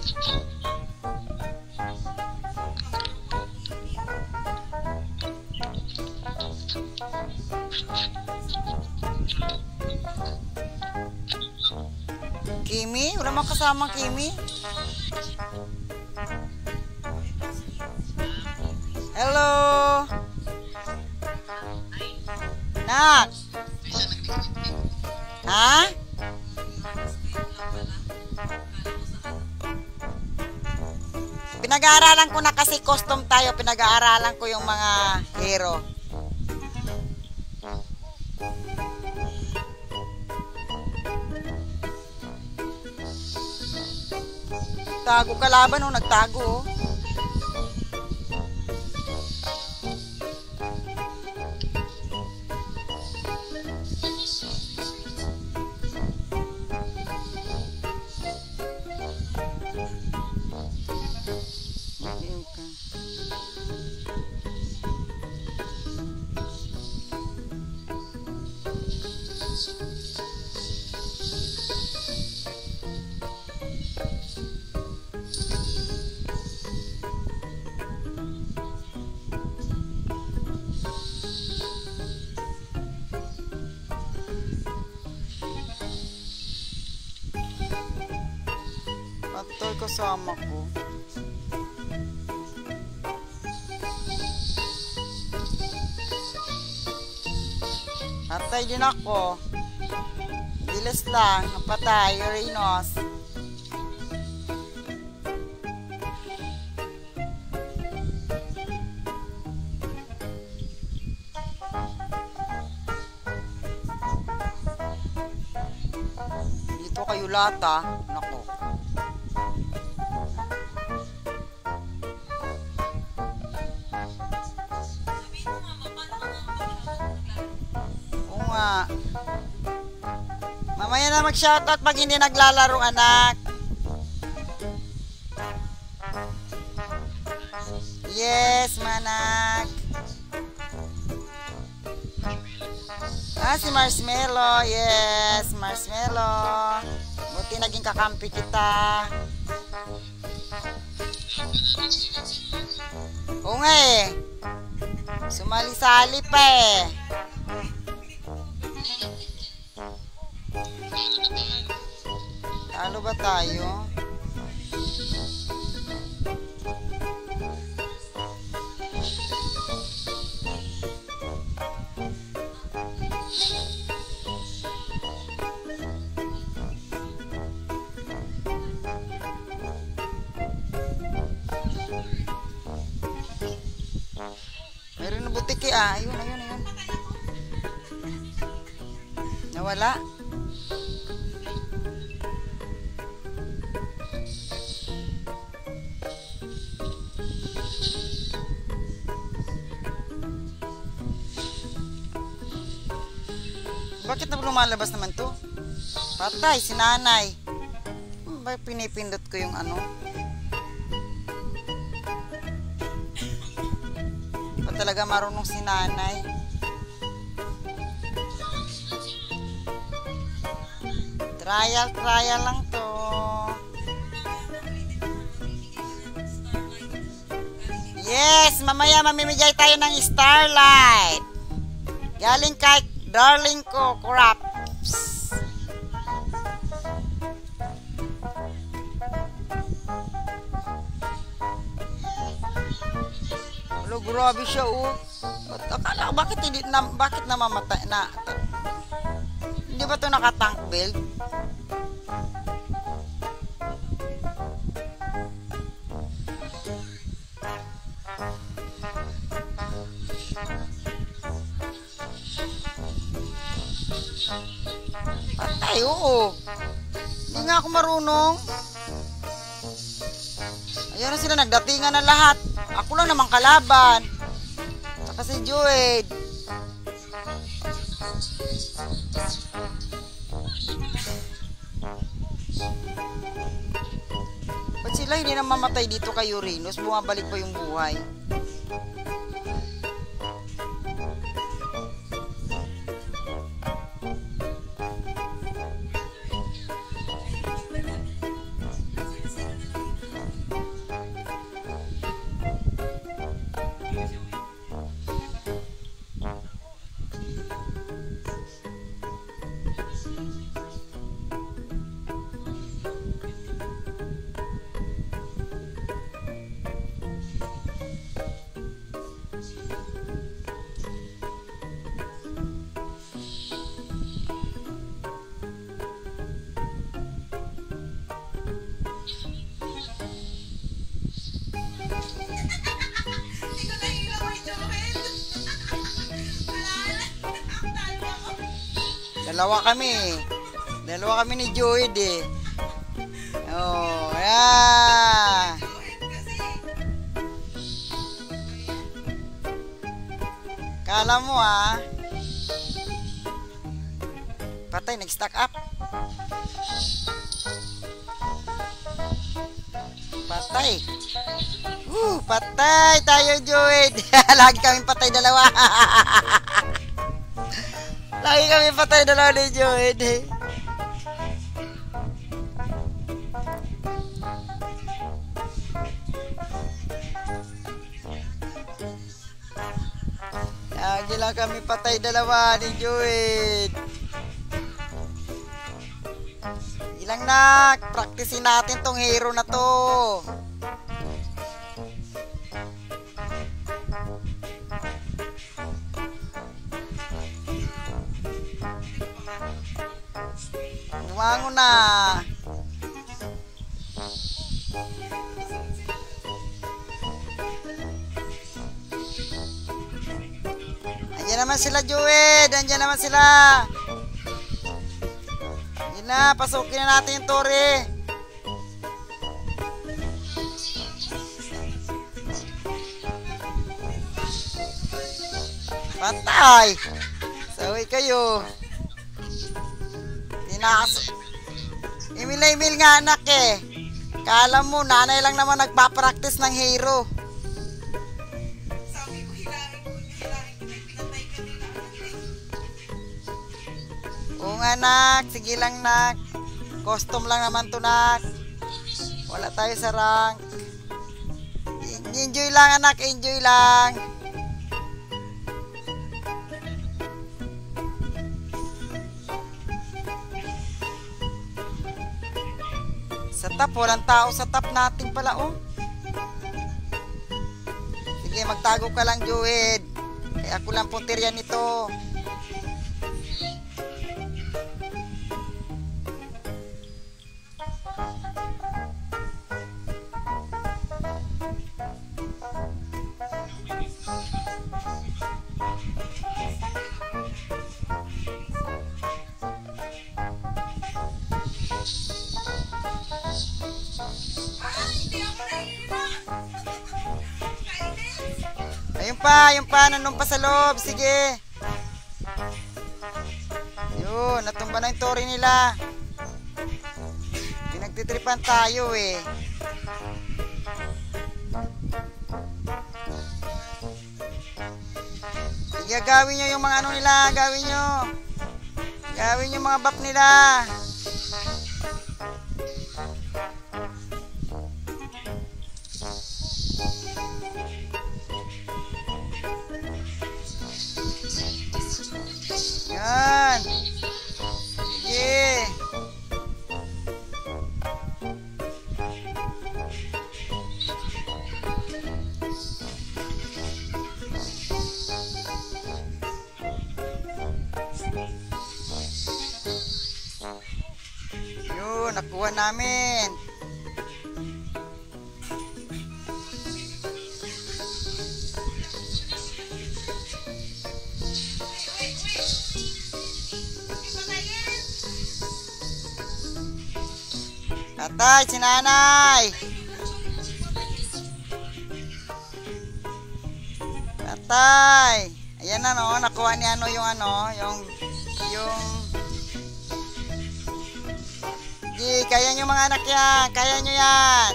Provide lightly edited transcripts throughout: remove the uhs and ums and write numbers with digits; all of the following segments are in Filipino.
Kimi? Wala mang kasama Kimi? Hello? Nak? Ha? Pinag-aaralan ko na kasi custom tayo. Pinag-aaralan ko yung mga hero. Tago kalaban o nagtago oh. Patay kasama ko. Patay din ako. Bilis lang. Patay. Uranus. Dito kayo lata. Nako. Mamaya na mag-shoutout pag hindi naglalaro, anak. Yes, manak. Si Marshmello. Yes, Marshmello. Buti naging kakampi kita. Oo nga eh. Sumali-sali pa eh. Talo ba tayo? Meron na butiki ah. Ayun. Nawala. Bakit na lumalabas naman to? Patay, si nanay. Bakit pinipindot ko yung ano? Di pa talaga marunong si nanay. Trial lang to. Yes, mamaya mamimigay tayo ng Starlight. Galing kay darling ko, Craps. Hello, grabe siya oh. Akala, bakit namamatay na? Hindi ba ito naka-tank build? Patay, oo. Hindi nga ako marunong. Ayan na sila, nagdatingan na lahat. Ako lang naman kalaban. Saka si Joed. Ba't sila hindi na mamatay dito kay Uranus? Bumabalik pa yung buhay. Dalawa kami. Dalawa kami ni Joyd eh. Oh, yeah. Kala mo ah. Patay, nag-stack up. Patay. Patay tayo, Joyd. Lagi kami patay dalawa. Lagi kami patay dalawa ni Joyd. Lagi lang kami patay dalawa ni Joyd. Ilang nak, praktisin natin tong hero na to. Bumangon na. Andiyan naman sila, Joyd. Andiyan naman sila. Yun na, pasukin na natin yung tore. Patay. Saway kayo. Imil nga anak eh. Kala mo, nanay lang naman nagpa-practice ng hero. Sabi ko, hilahin ko, pinatay ka nila. Oo nga nak, sige lang nak. Custom lang naman to nak. Wala tayo sa rank. Enjoy lang anak, enjoy lang. Sa top, walang tao sa top natin pala, oh. Sige, magtago ka lang, Joyd. Kaya ako lang puntirya nito. Ayun pa, nandun pa sa loob. Sige. Yun, natumba na yung tori nila. Pinagtitripan tayo eh. Sige, gawin nyo yung mga ano nila. Gawin nyo. Gawin yung mga buff nila. Yan. Sige. Yun, nakuha namin. Patay si nanay. Patay. Ayan na no, nakuha ni ano yung ano, yung Di, kaya nyo mga anak yan, kaya nyo yan.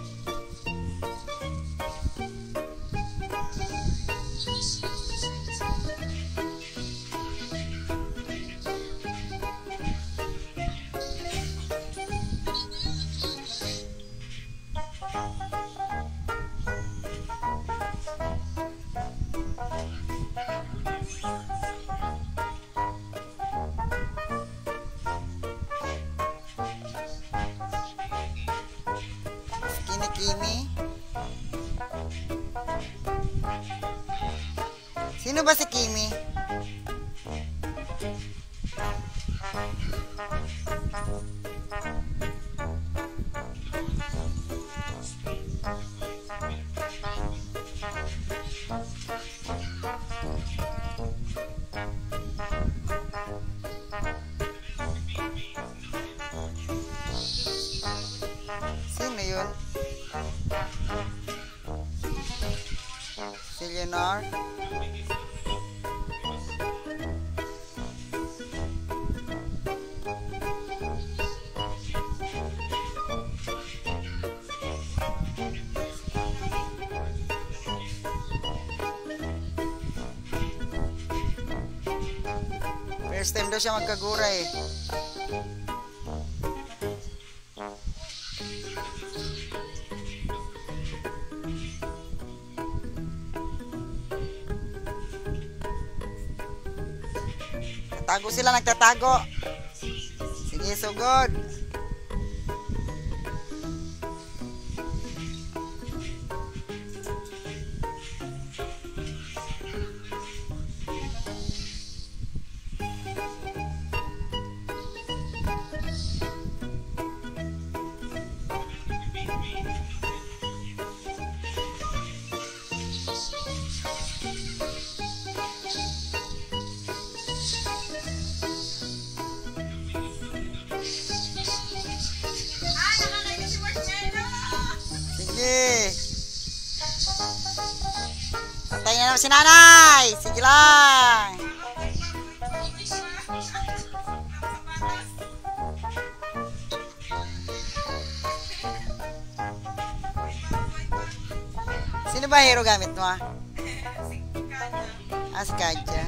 Kimi? Sino ba si Kimi? Junior. First time daw siya magkaguray. Tatago sila, nagtatago. Sige, sugod. Nakakain si Marshmallow! Sige. Patayin na naman si nanay. Sige lang. Sino ba hero gamit mo? Ah, si Kadya.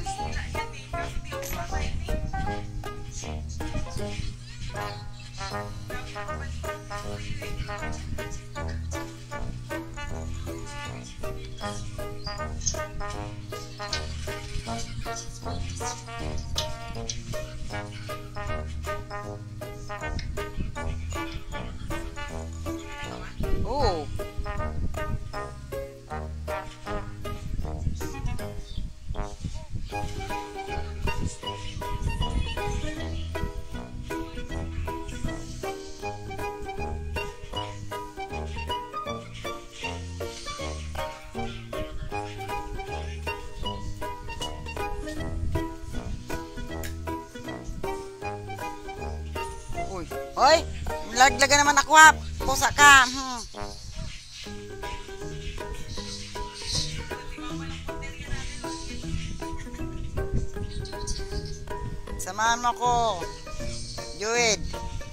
Oh. Uy, hoy, laglaga naman ako ha. Pusa ka. Samahan mo ako. Juid.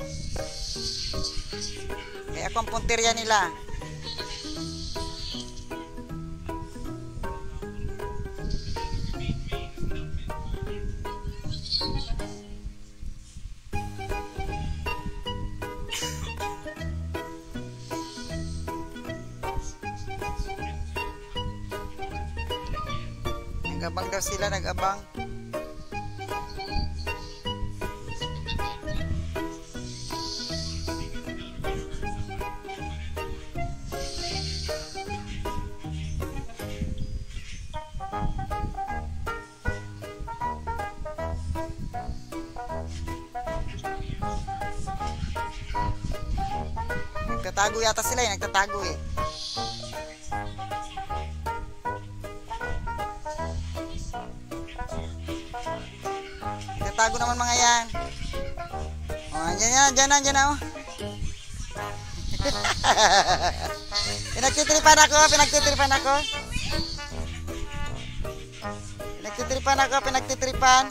Kaya ako ang puntirya nila. Nag-abang daw sila, nag-abang. Nagtatago yata sila eh, nagtatago eh. Nagtatago naman mga yan. Oh, andyan na, oh. Pinagtitripan ako. Pinagtitripan.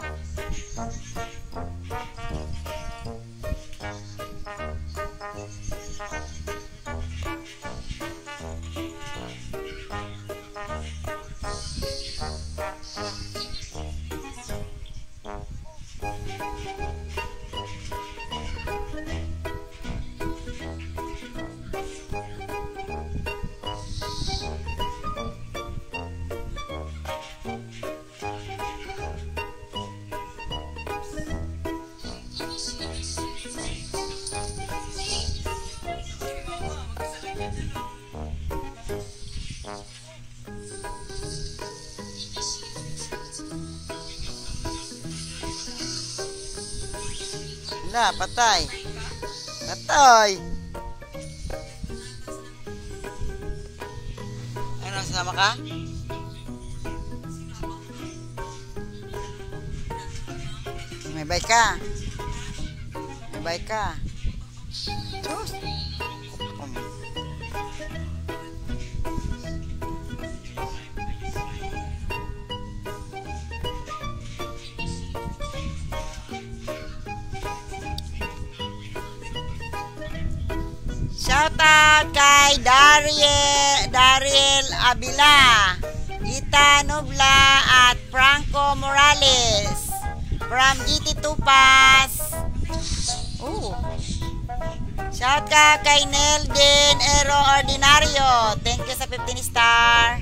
Wala, patay. Ano, sama ka? May bike ka. Diyos. Shout out kay Daryl Abila, Ita Nubla at Franco Morales from GT Tupas. Shout out kay Neldin Ero Ordinario. Thank you sa 15 star.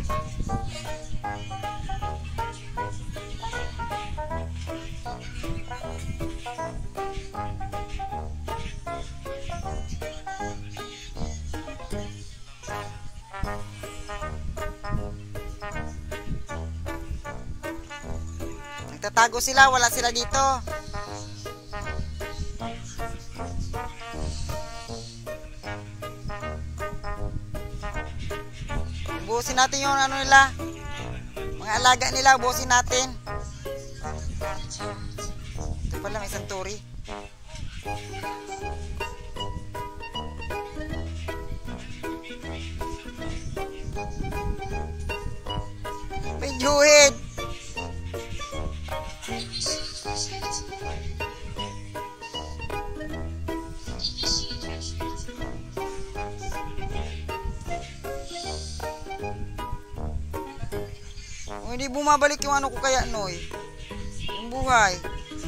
Nagtatago sila, wala sila dito. Buusin natin yung ano nila, mga alaga nila, buusin natin. Ito pala may santuri. May juhid. Hindi bumabalik yung ano ko kaya, Noy. Yung buhay.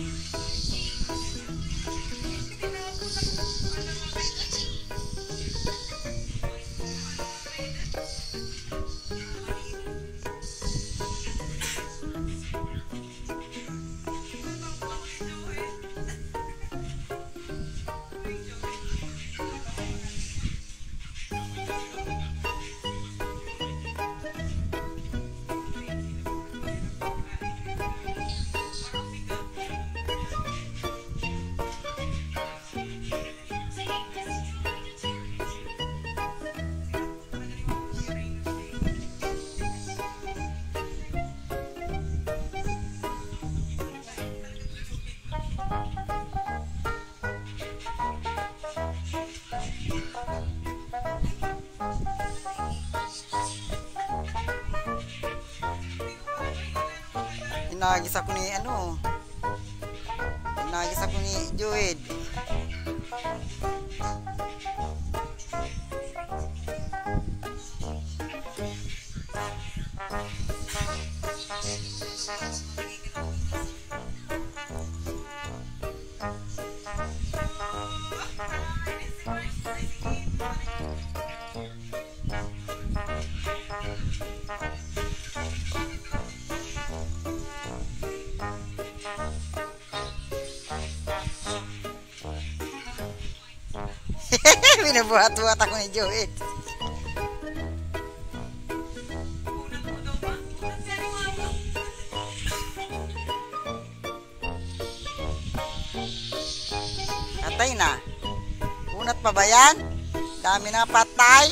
Inagis ako ni ano. Inagis ako ni Joed. Binabuhat-buhat ako ni Joed. Patay na. Unat pa ba yan? Dami na patay.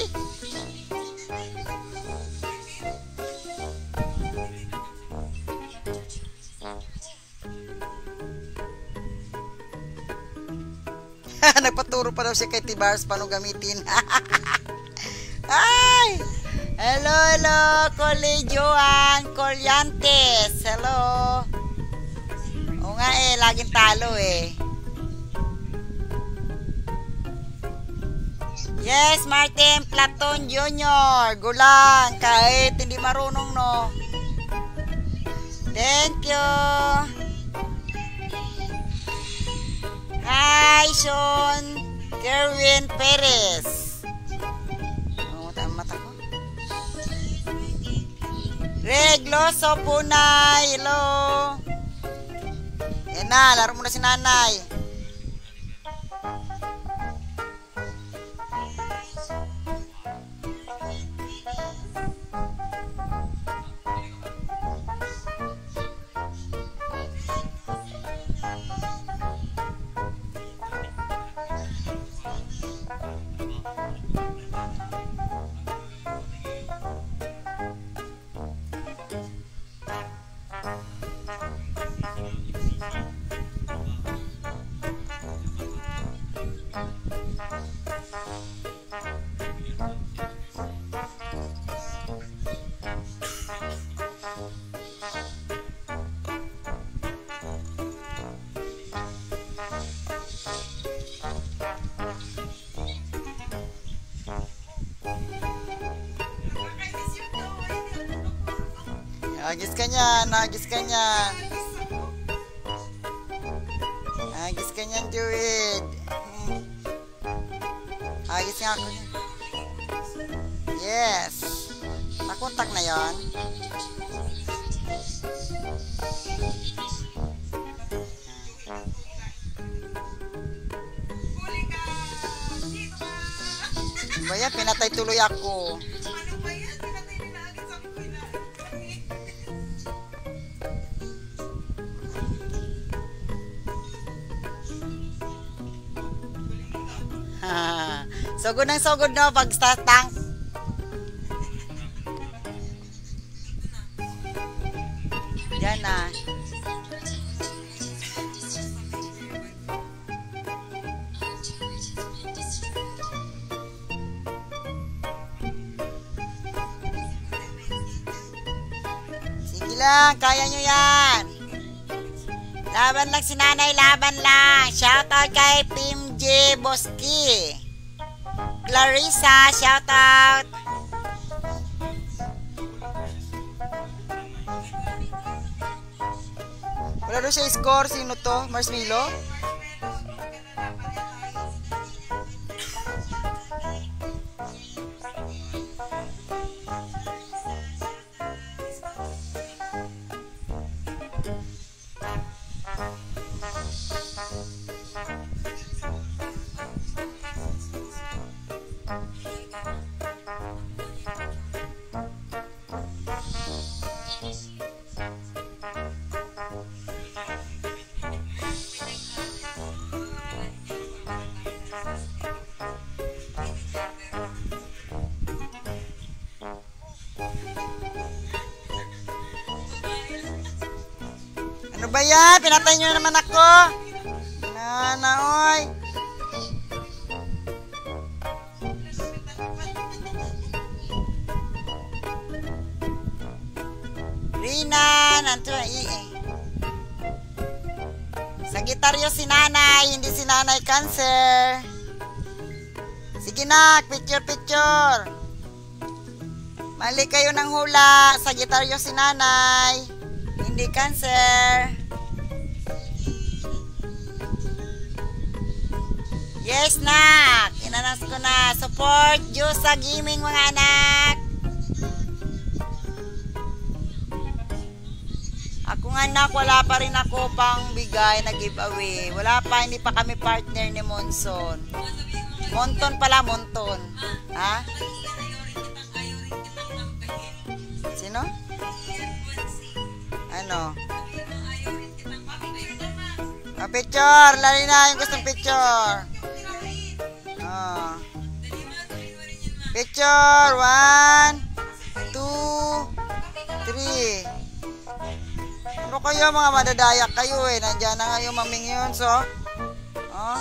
Nagpaturo pa daw siya kay Tibars paano gamitin. Ay! Hello, Colejoan Colyantes. Hello. Oo nga laging talo Yes, Martin Platon Jr. Gulang, kahit hindi marunong, no. Thank you. Hi, Sean Kerwin Perez. Mata ko. Regloso Punay. Hello. Yan na, laro mo na si nanay. Agis ka niyan, agis ka niyan. Agis ka niyan, Joed. Agis nga ako niyan. Yes. Nakontak na yon. Huli ka! Dito ka! Baya, pinatay tuloy ako. Ano ba yan? Pinatay nila agad. Sabi ko na. Sugod ng sugod no pag tank. Yan na. Sige lang, kaya nyo yan. Laban lang si nanay, laban lang. Shoutout kay PMJ Boski. Clarissa, shoutout. Wala doon siya score. Sino to? Marshmello? Ano ba yan? Pinatay nyo naman ako. Oy. Rina, nanto Sagittario si nanay, hindi si nanay Cancer. Sige na, picture. Mali kayo ng hula. Sagittario si nanay, hindi Cancer. Yes, nak. Inanas ko na. Support Diyos sa gaming, mga anak. Ako nga, anak, wala pa rin ako pang bigay na giveaway. Wala pa, hindi pa kami partner ni Monson. Monton pala, Monton. Ha? Sino? Ano? Picture. Lali na yung gustong picture. Oh. Picture. 1, 2, 3. Ano kayo, mga madadayak kayo eh. Nandiyan na nga yung maming yun, so. Oh.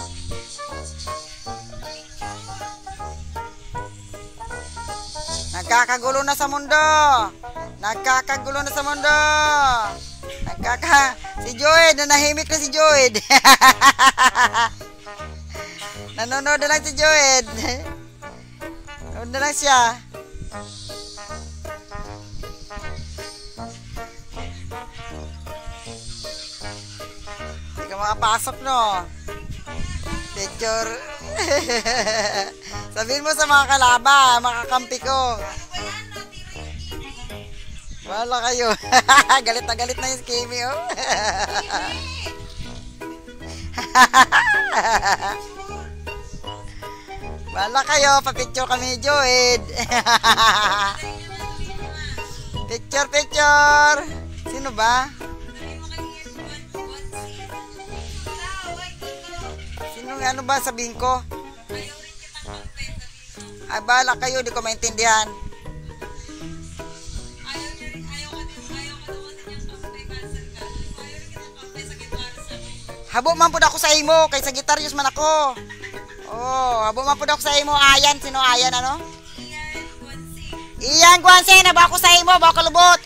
Nagkakagulo na sa mundo. Si Joed, nanahimik na si Joed. Nanonood na lang si Joed. Nanonood na lang siya. Hindi ka makapasok, no? Picture. Sabihin mo sa mga kalaba, makakampi ko. Wala kayo. Galit na galit na yung Kimi, oh. Wala kayo, papicture kami, Joed. Picture. Sino ba? Sino nga, ano ba sabihin ko? Ay, bahala kayo, di ko maintindihan. Habo man po ako sa imo, kay Sagittarius man ako. Oh, habo man po ako sa imo. Ayan, sino Ayan, ano? Iyan, Guanse, na ba ako sa imo, ba ako lubot?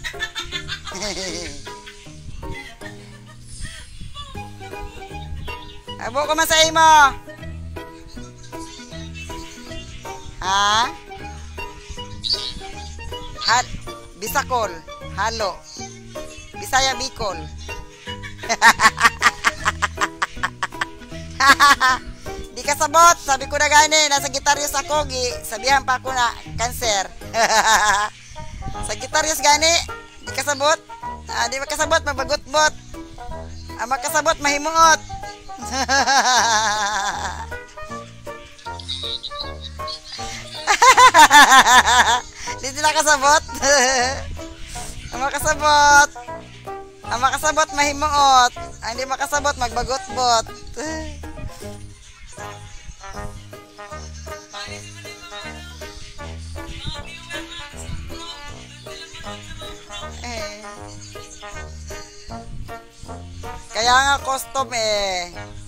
Habo ko man sa imo. Ha? Bisakol. Halo. Bisaya Bicol. Di kasabot, sabi ko na gani, nasa gitaryos ako, sabihan pa ako na cancer. Sa gitaryos gani, di kasabot. Di makasabot, mabagot-bot. Makasabot, mahimuot. Di sila kasabot. Makasabot. Makasabot, mahimuot. Hindi makasabot, magbagot-bot. Kaya nga custom eh.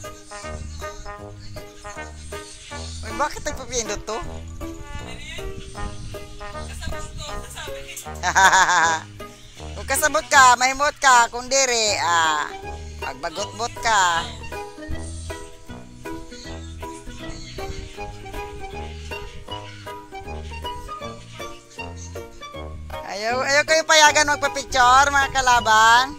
Uy, bakit nagpapindot to? Kung kasabot ka, mahimot ka. Kung diri, magbagot-bot ka. Ayaw kayo payagan magpa-picture, mga kalaban.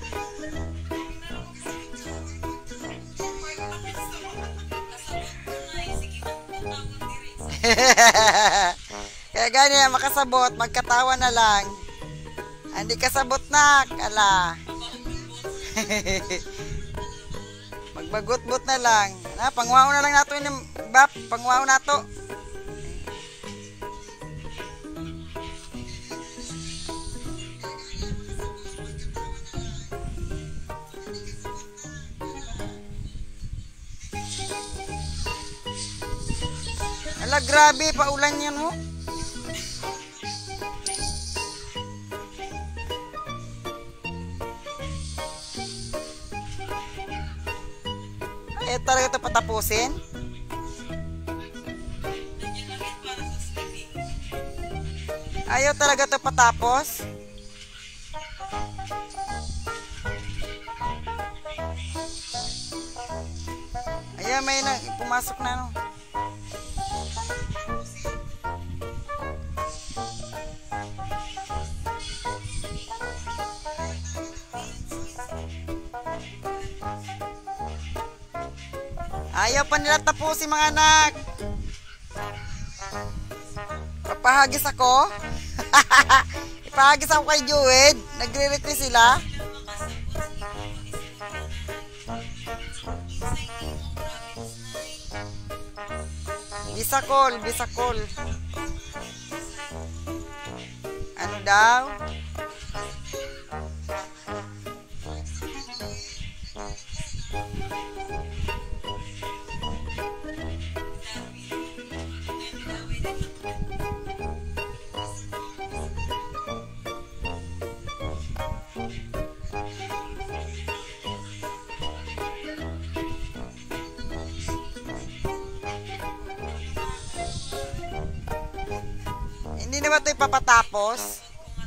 Kaya ganyan, makasabot, magkatawa na lang. Hindi kasabot na, ala. Magbagot-bot na lang. Pangwaw na lang nato yung bap, pangwaw na to. Ala, grabe, paulan yan mo. Talaga ito patapusin. Ayaw talaga ito patapos. Ayaw, may pumasok na no. Ayaw pa nila tapusin, mga anak. Papahagis ako. Ipahagis ako kay Joed. Nagre-request sila. Bisakol, bisakol. Ano daw? Hindi na ba ito ipapatapos?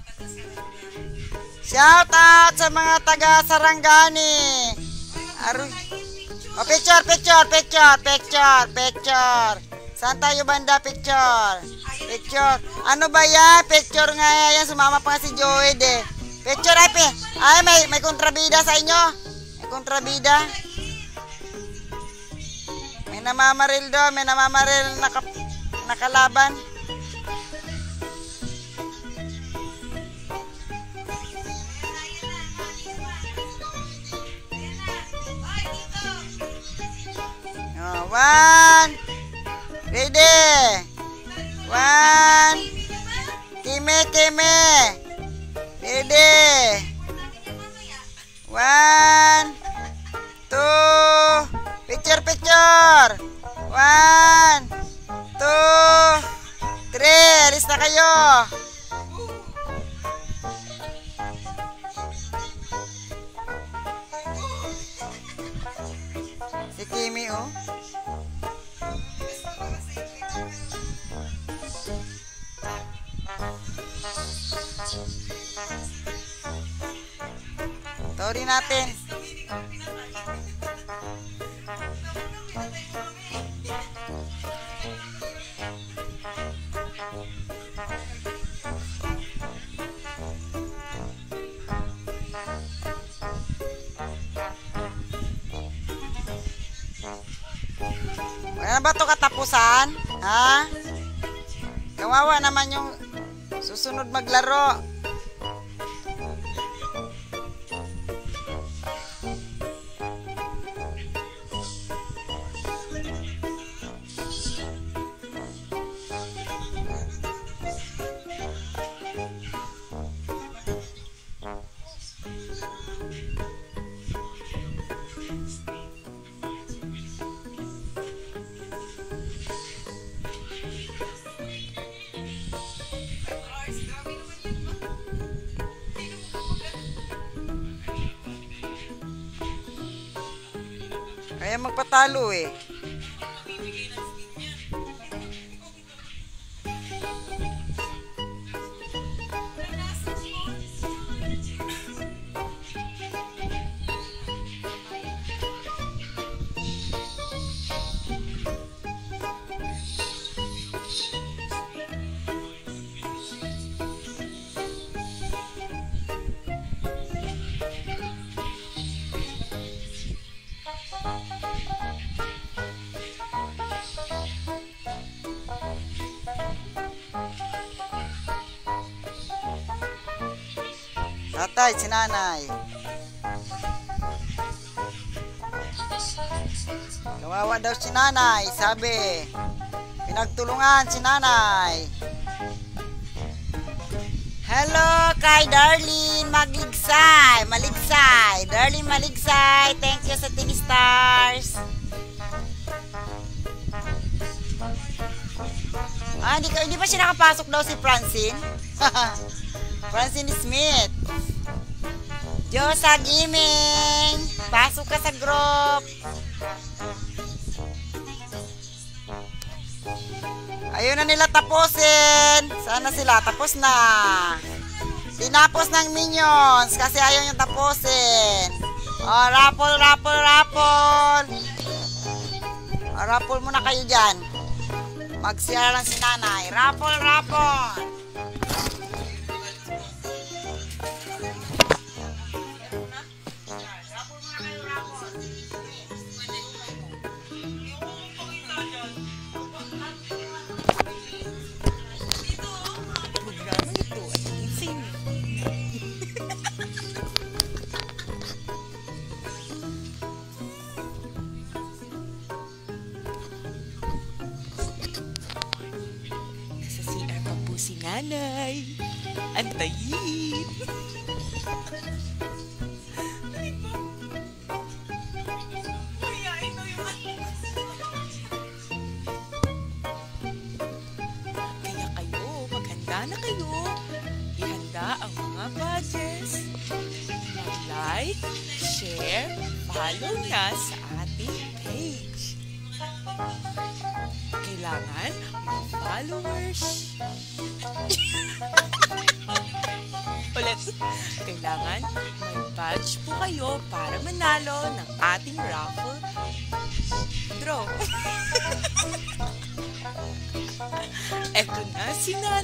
Shout out sa mga taga Sarangani. Picture, picture, picture, picture, picture. Saan tayo banda? Picture. Picture. Ano ba yan? Picture nga yan. Sumama pa nga si Joey eh. Picture ay may kontrabida sa inyo. May kontrabida. May namamaril do. May namamaril nakalaban. One. Ready. One. Kime. Ready. One. Two. Picture. One. Two. Three. Alis na kayo. Si Kimi, oh. Sorry natin. Sana ba to katapusan? Ha? Kawawa naman yung susunod maglaro. Kaya magpatalo eh. Tatay, si nanay. Kawawa daw si nanay, sabi. Pinagtulungan si nanay. Hello kay Darlene Magligsay. Maligsay. Darlene Maligsay. Thank you sa 10 stars. Hindi pa siya nakapasok daw si Francine. Francine Smith. Josa Gaming. Pasok ka sa group. Ayun na nila tapusin. Sana sila tapos na. Tinapos ng Minions kasi ayaw nyo tapusin. Oh, raffle, raffle, raffle. Oh, raffle muna kayo dyan. Magsira lang si nanay. Raffle, raffle. Si nanay. Antayin. Kaya kayo, maghanda na kayo. Ihanda ang mga badges. Mag-like, share, follow na sa ating page. Kailangan mga followers. Ulit. Kailangan may badge po kayo para manalo ng ating raffle draw. Eto na si nanay.